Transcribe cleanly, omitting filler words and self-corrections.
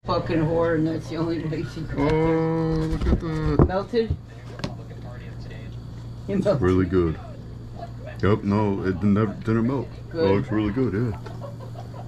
fucking whore, and that's the only way she got Oh, there. look at that. Melted? It melted. Really good. Yep, no, it didn't melt. Good. Oh, it's really good, yeah.